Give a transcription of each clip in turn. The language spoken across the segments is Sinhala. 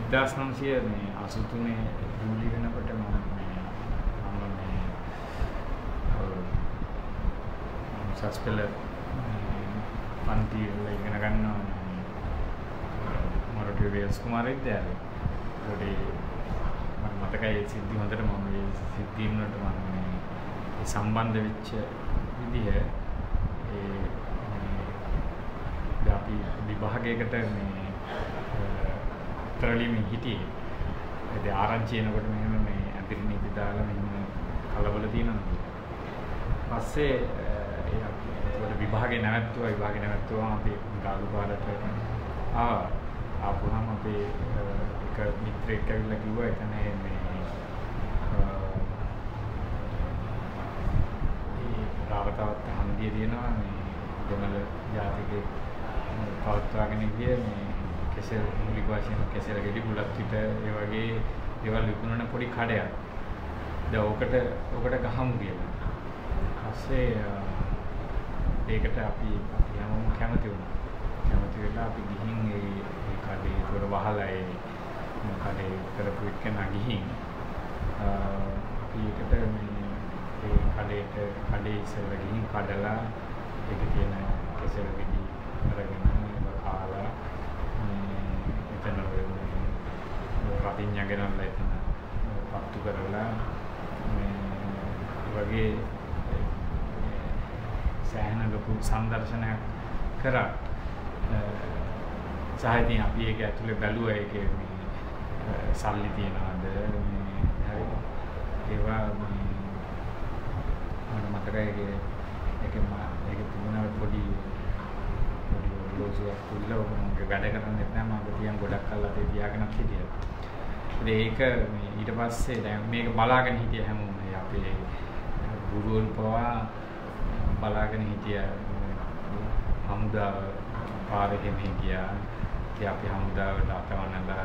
1983 ජූලි වෙනකොට සස්පෙල පන්ති වල ඉගෙන ගන්නවා මොරටුවේ වේල්ස් කුමාර විද්‍යාලයේ. පොඩි මට මතකයි සිද්ධි හොඳට මම මේ සිද්ධීන් වලට මම සම්බන්ධ වෙච්ච විදිහ අපි විභාගයකට තරලියමින් හිටියේ. ඒ ආරංචි එනකොට මෙහෙම මේ අතිරි නීති දාලා මෙහෙම කලබල තියෙනවා. පස්සේ විභාගේ නැවැත්තුවා අපි ගාලු පාරට ආපුහම අපේ එක මිත්‍රෙක් ඇවිල්ලා කිව්වා එතන මේ රාවතාවත් හන්දිය තියෙනවා මේ දෙමළ ජාතිකේ පවත්වාගෙන ගිය මේ කෙසෙල් මූලික වශයෙන් කෙසෙල් ගෙඩි බුලත් පිට ඒ වගේ දේවල් විකුණන පොඩි කඩයක්. දැන් ඔකට ගහමු කියලා. ඊපස්සේ ඒකට අපි හැමෝම කැමති වුණා. කැමති වෙලා අපි ගිහින් ඒ කඩේ දොර වහලා ඒ කඩේ කරපු එක්කන ගිහින් අපි ඒකට මේ කඩේ ඉස්සෙල්ලා ගිහින් කඩලා ඒක තියෙන කෙසෙල් ගෙඩි අරගෙන කාලා එතන රතිඤ්ඤා ගෙනල්ලා එතන පත්තු කරලා මේ වගේ සෑහෙන ලොකු සංදර්ශනයක් කරා. සාහිත්‍යයෙන් අපි ඒක ඇතුලේ බැලුවා ඒකේ මේ සල්ලි තියනවාද මේ හරි ඒවා මට මතකයි ඒක තිබුණා පොඩි ලෝසුවක් තුල්ලා මම වැඩ කරන්නේ නැහැ මම තියන් ගොඩක් කල්ලා තේ තියාගෙනත් හිටියා. ඒක ඊට පස්සේ දැන් මේක බලාගෙන හිටිය හැමෝම අපේ ගුරුවරු පවා බලාගෙන හිටියා. හමුදාව පාරේ ගෙමින් ගියා. ඉතින් අපි හමුදාවට අතවන්නලා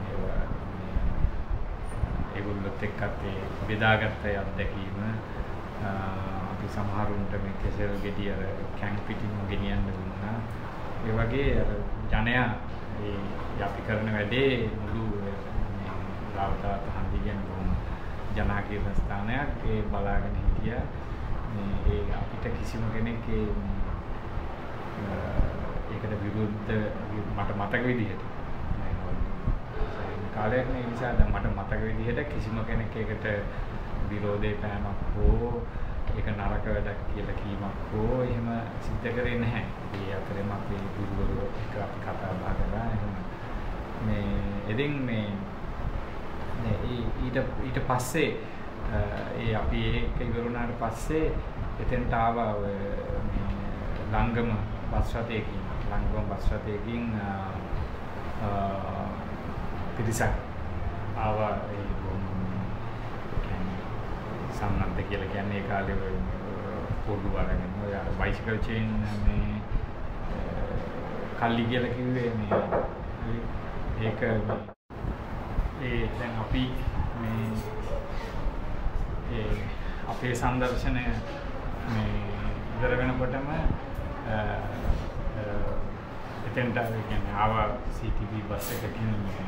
ඒගොල්ලොත් එක්කත් බෙදාගත්ත අත්දැකීම අපි සමහරුන්ට මේ කෙසෙල් ගෙඩි අර කැන් පිටින්ම ගෙනියන්න දුන්නා. ඒ වගේ අර ජනයා ඒ අපි කරන වැඩේ මුළු රාවතාවත් හන්දි කියන්නේ බොහොම ජනාකීර්ණ ස්ථානයක්. ඒ බලාගෙන හිටියා. ඒ අපිට කිසිම කෙනෙක් ඒකට විරුද්ධ මට මතක විදිහට කාලයක් නේ නිසා දැන් මට මතක විදිහට කිසිම කෙනෙක් ඒකට විරෝධේ පෑමක් හෝ ඒක නරක වැඩක් කියලා කීමක් හෝ එහෙම සිද්ධ කරේ නැහැ. ඒ අතරෙම අපි ගුරුවරු එක අපි කතා බහ කරා එහෙම මේ ඉතින් මේ ඊට පස්සේ ඒ අපි ඒක ඉවරුණාට පස්සේ එතෙන්ට ආවා මේ ලංගම බස් රථයකින් පිරිසක් ආවා ඒ සම්නන්ද කියලා කියන්නේ ඒ කාලේ පොඩු වරගෙන ඔය බයිසිකල් චේන් මේ කල්ලි කියලා කිව්වේ මේ ඒක දැන් අපි මේ අපේ සංදර්ශනය මේ ඉවර වෙනකොටම එතෙන්ට කියන්නේ ආවා CTV බස් එකකින් මේ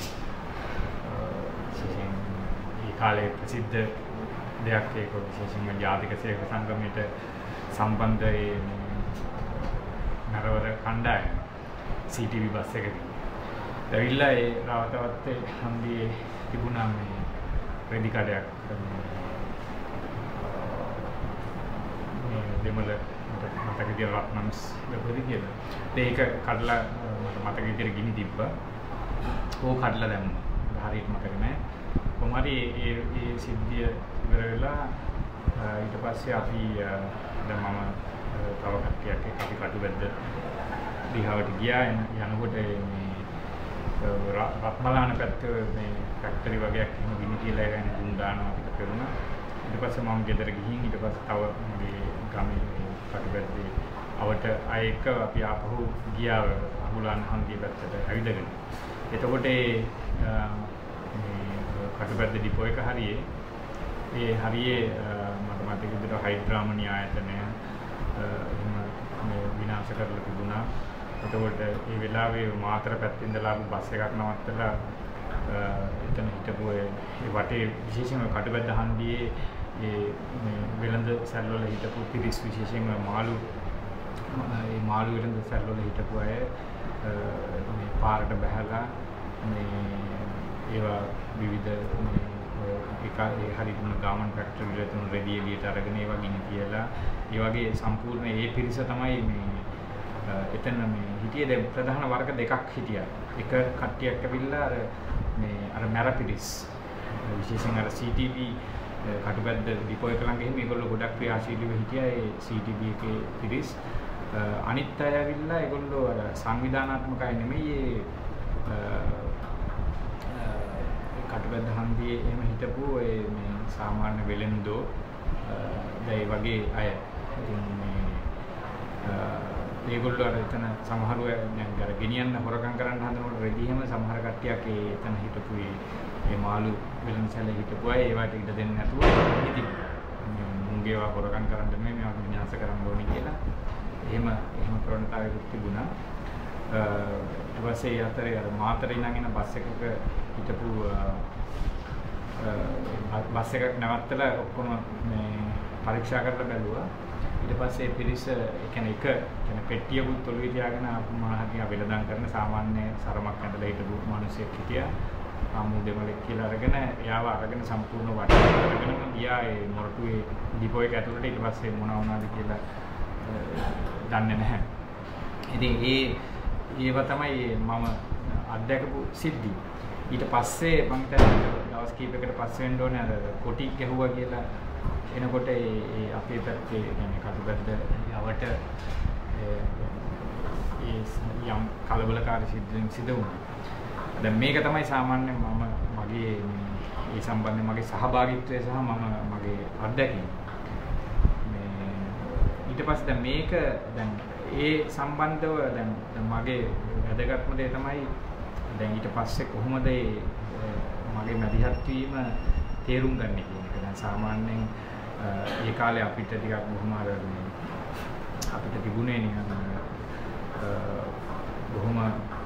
ඒ කාලේ ප්‍රසිද්ධ දෙයක් ඒක විශේෂයෙන්ම ජාතික සේවක සංගමයට සම්බන්ධ ඒ නරවර කණ්ඩායම CTV බස් එකකින් ඇවිල්ලා ඒ රාවතවත්තේ හන්දියේ තිබුණා මේ රෙදි කඩයක් මේ දෙමළ මතක විදියට රත්නම්ස් ලැබුවේ කියලා. ඒක කඩලා මට මතක විදියට ගිනි තිබ්බා. ඕක කඩලා දැම්මා. හරියට මතක නැහැ. කොහොම හරි ඒ සිද්ධිය ඉවර වෙලා ඊට පස්සේ අපි දැන් මම තව කට්ටියක් එක්ක අපි කටුබැද්ද දිහාවට ගියා. යනකොට මේ රත්මලාන පැත්තේ මේ ෆැක්ටරි වගේක් එහෙම ගිනි කියලා යන දුම් දානවා අපිට පෙරුණා. ඊට පස්සේ මම ගෙදර ගිහින් ඊට පස්සේ තව මගේ ගමේ කටුබැද්දේ අවට අයෙක් අපි ආපහු ගියා අහුලාන හන්දිය පැත්තට ඇවිදගෙන. එතකොට මේ කටුබැද්ද ඩිපෝ එක හරියේ මට මතක විදිහට හයිඩ්‍රාමනි ආයතනය මේ විනාශ කරලා තිබුණා. එතකොට ඒ වෙලාවේ මාතර පැත්තේ ඉඳලා බස් එකක් නවත්තලා එතන හිටපු ඒ වටේ විශේෂයෙන්ම කටුබැද්ද හන්දියේ ඒ වෙළඳ සැල්වල හිටපු පිරිස් විශේෂයෙන්ම මාළු වෙළඳ සැල්වල හිටපු අය මේ පාරට බහැලා මේ ඒවා විවිධ ඒ හරියටම ගාමන් ෆැක්ටරි වල තුන රෙදි එළියට අරගෙන ඒවා ගිනි තියලා ඒ වගේ සම්පූර්ණ ඒ පිරිස තමයි මේ එතන මේ හිටියේ. දැන් ප්‍රධාන වර්ග දෙකක් හිටියා. එක කට්ටියක් ඇවිල්ලා අර මැර පිරිස් විශේෂයෙන් අර CTV කටුබැද්ද ඩිපෝ එක ළඟ එහෙම ඒගොල්ලෝ ගොඩක් ක්‍රියාශීලීව හිටියා. ඒ CTV එකේ පිරිස් අනිත් අය ඇවිල්ලා ඒගොල්ලෝ අර සංවිධානාත්මක අය නෙමෙයි කටුබැද්ද හන්දියේ එහෙම හිටපු ඒ මේ සාමාන්‍ය වෙළෙන්දෝ ඒ වගේ අය. ඉතින් මේ ඒගොල්ලෝ අර එතන සමහරව දැන් අර ගෙනියන්න හොරකම් කරන්න හදනකොට රෙදි එහෙම සමහර කට්ටියක් එතන හිටපු ඒ මාළු වෙළඳසැලේ හිටපු අය ඒවට ඉඩ දෙන්නේ නැතුව ඉතින් මුංගේවා හොරකම් කරන්න නෙමෙයි මේවා විනාශ කරන්න ඕනේ කියලා එහෙම ප්‍රවණතාවයකුත් තිබුණා. ඊට පස්සේ අතරේ අර මාතරේ ඉඳන් එන බස් එකක හිටපු බස් එකක් නවත්තලා ඔක්කොම මේ පරීක්ෂා කරලා බැලුවා. ඊට පස්සේ පිරිස ඒ කියන්නේ පෙට්ටියකුත් ඔළුවේ තියාගෙන ආපු මහතිය වෙලඳන් කරන සාමාන්‍ය සරමක් ඇඳලා හිටපු මිනිහෙක් හිටියා. ආමු දෙමළෙක් කියලා අරගෙන එයාව අරගෙන සම්පූර්ණ වටේ අරගෙනම ගියා ඒ මොරටුවේ ඩිපෝ එක ඇතුළට. ඊට පස්සේ මොන වුණාද කියලා දන්නේ නැහැ. ඉතින් ඒව තමයි මම අත්දැකපු සිද්ධි. ඊට පස්සේ මම හිතන්නේ දවස් කීපයකට පස්සේ වෙන්න ඕනේ අර කොටි ගැහුවා කියලා එනකොට ඒ අපේ පැත්තේ يعني කටුබැද්ද යවට ඒ යම් කලබලකාරී සිද්ධ වුණා. දැන් මේක තමයි සාමාන්‍යයෙන් මම මගේ මේ සම්බන්ධයෙන් මගේ සහභාගීත්වය සහ මගේ අත්දැකීම. මේ ඊට පස්සේ දැන් මේක දැන් ඒ සම්බන්ධව දැන් මගේ වැදගත්ම දේ තමයි දැන් ඊට පස්සේ කොහොමද මගේ මැදිහත් වීම තේරුම් ගන්න කියන එක. දැන් සාමාන්‍යයෙන් ඒ කාලේ අපිට ටිකක් බොහොම අපිට තිබුණේ නිකන් බොහොම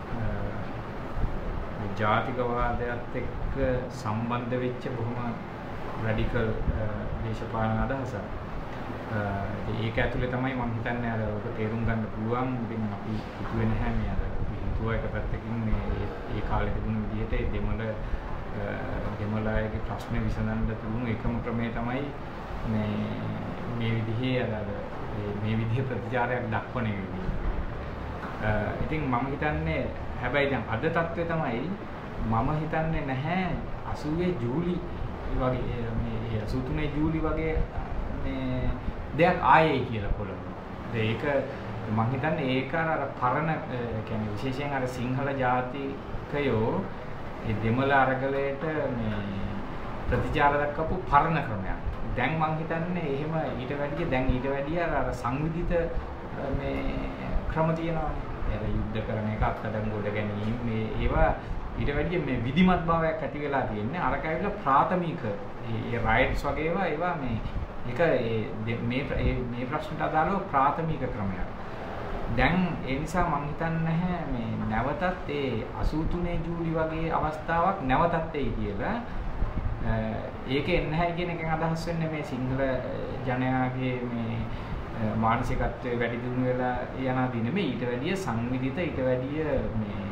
ජාතිකවාදයත් එක්ක සම්බන්ධ වෙච්ච බොහොම රැඩිකල් දේශපාලන අදහසක්. ඒක ඇතුලේ තමයි මම හිතන්නේ අර ඔක තේරුම් ගන්න පුළුවන්. ඉතින් අපි හිතුවේ නැහැ මේ අර හිතුවා එක පැත්තකින් මේ කාලේ තිබුණු විදිහට දෙමළ අයගේ ප්‍රශ්න විසඳන්න තිබුණු එකම ක්‍රමය තමයි මේ විදිහේ මේ විදිහේ ප්‍රතිචාරයක් දක්වන එක විදිහ. ඉතින් මම හිතන්නේ හැබැයි දැන් අද තත්ත්වය තමයි මම හිතන්නේ නැහැ 80 ජූලි වගේ මේ 83 ජූලි වගේ මේ දෙයක් ආයේ කියලා කොළඹ. ඒක මම හිතන්නේ ඒක අර පරණ කියන්නේ විශේෂයෙන් අර සිංහල ජාතිකයෝ ඒ දෙමළ අරගලයට මේ ප්‍රතිචාර දක්වපු පරණ ක්‍රමයක්. දැන් මම හිතන්නේ එහෙම ඊට වැඩිය අර සංවිධිත මේ ක්‍රම තියෙනවානේ. ඒ යුද්ධ කරන එක අත්අඩංගුවට ගැනීම මේ ඒවා ඊට වැඩිය මේ විධිමත් භාවයක් ඇති වෙලා තියෙන්නේ. අරක ඇවිල්ලා ප්‍රාථමික ඒ රයිට්ස් වගේ ඒවා මේ ඒක මේ ප්‍රශ්නට අදාළව ප්‍රාථමික ක්‍රමයක්. දැන් ඒ නිසා මම හිතන්නේ නැහැ මේ නැවතත් ඒ 83 ජූලි වගේ අවස්ථාවක් නැවතත් එයි කියලා. ඒක එන්නේ නැහැ කියන එකෙන් අදහස් වෙන්නේ මේ සිංහල ජනයාගේ මේ මානසිකත්වයේ වැඩි දියුණු වෙලා යනාදී නෙමෙයි. ඊට වැඩිය සංවිධිත ඊට වැඩිය මේ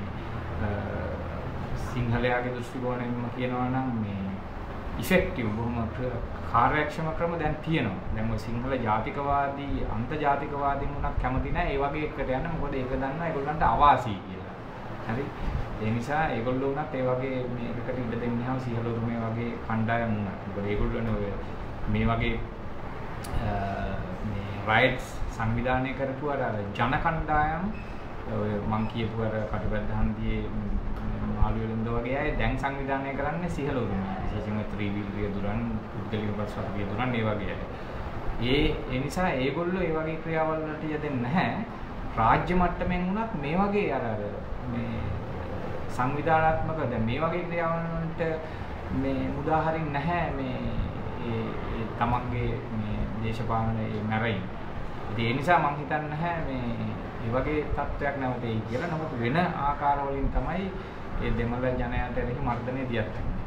සිංහලයාගේ දෘෂ්ටිකෝණයෙන්ම කියනවා නම් මේ ඉෆෙක්ටිව් බොහොම කාර්යක්ෂම ක්‍රම දැන් තියෙනවා. දැන් ඔය සිංහල ජාතිකවාදී අන්තජාතිකවාදීන් උනත් කැමති නැහැ ඒ වගේ එකට යන්න. මොකද ඒක දන්නා ඒගොල්ලන්ට අවාසි කියලා. හරි. ඒ නිසා ඒගොල්ලෝ උනත් ඒ වගේ මේකට ඉඩ දෙන්නේ නැහැ සිංහලෝරු මේ වගේ කණ්ඩායම් උනත්. මොකද ඒගොල්ලෝනේ ඔය මේ වගේ මේ රයිට්ස් සංවිධානය කරපු අර ජන කණ්ඩායම් ඔය මං කියපු අර කටුබැද්ද හන්දියේ මාළු වෙළඳ වගේ අය දැන් සංවිධානය කරන්නේ සිංහලෝරු. විශේෂයෙන්ම ත්‍රිවිල් රියදුරන් පුද්ගලික බස් වල රියදුරන් ඒ වගේ අය. ඒ නිසා ඒගොල්ලෝ ඒ වගේ ක්‍රියාවල් වලට යදෙන්නේ නැහැ. රාජ්‍ය මට්ටමින් වුණත් මේ වගේ අර මේ සංවිධානාත්මක දැන් මේ වගේ ක්‍රියාවල් වලට මේ උදාහරණ නැහැ මේ ඒ තමන්ගේ මේ දේශපාලන මැරෙයින්. ඒ නිසා මම හිතන්නේ නැහැ මේ වගේ තත්ත්වයක් නැවතෙයි කියලා. නමුත් වෙන ආකාරවලින් තමයි ඒ දෙමළ ජනයාට එරෙහි මර්ධනය දියත් වෙනවා.